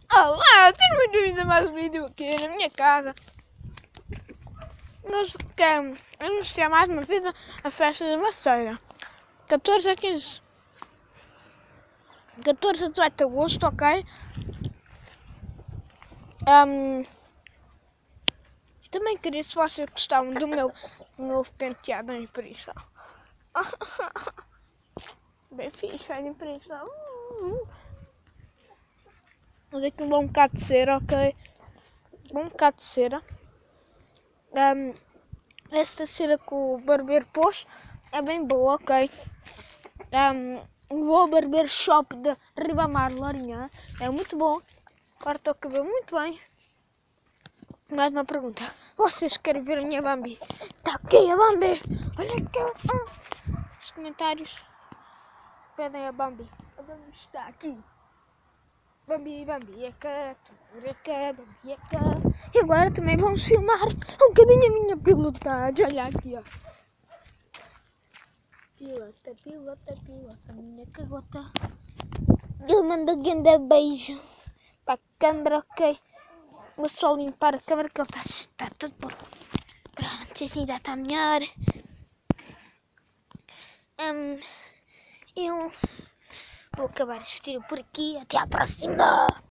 Olá, tenho muito bem-vindo a mais um vídeo aqui na minha casa. Nós queremos anunciar mais uma vez a festa da Macieira. 14 a 15. 14 a 18 de agosto, ok? Também queria, se vocês gostavam do meu novo penteado, olhem por isso. Bem fixe, olhem por isso. Mas aqui um bom bocado de cera, ok? Um bocado de cera. Esta cera que o barbeiro pôs é bem boa, ok? Vou ao barbeiro shop de Ribamar, Lourinhã. É muito bom. Corta o cabelo muito bem. Mais uma pergunta. Vocês querem ver a minha Bambi? Está aqui a Bambi. Olha aqui. Os comentários pedem a Bambi. A Bambi está aqui. Bambi, Bambi é cá, Bambi é cá. E agora também vamos filmar um bocadinho a minha pilotagem. Olha aqui, ó. Pilota, pilota, pilota, minha cagota. Ele manda grande beijo para a câmera, ok? Vou só limpar a câmera que ele está todo por. Pronto, assim já está melhor. Eu vou acabar este vídeo por aqui. Até à próxima!